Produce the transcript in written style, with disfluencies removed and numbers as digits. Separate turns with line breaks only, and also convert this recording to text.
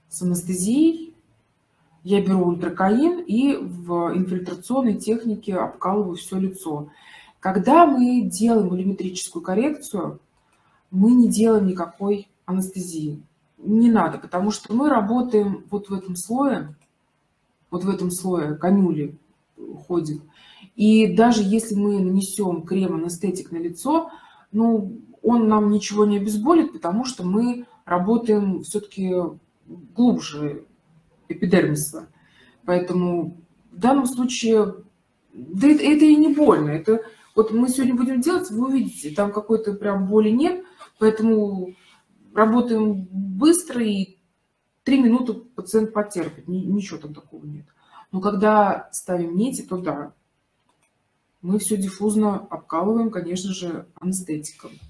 с анестезией. Я беру ультракаин и в инфильтрационной технике обкалываю все лицо. Когда мы делаем волюметрическую коррекцию, мы не делаем никакой анестезии. Не надо, потому что мы работаем вот в этом слое канюли ходит. И даже если мы нанесем крем-анестетик на лицо, ну, он нам ничего не обезболит, потому что мы работаем все-таки глубже эпидермиса. Поэтому в данном случае, да это и не больно. Это вот мы сегодня будем делать, вы увидите, там какой-то прям боли нет, поэтому работаем быстро, и 3 минуты пациент потерпит, ничего там такого нет. Но когда ставим нити, то да, мы все диффузно обкалываем, конечно же, анестетиком.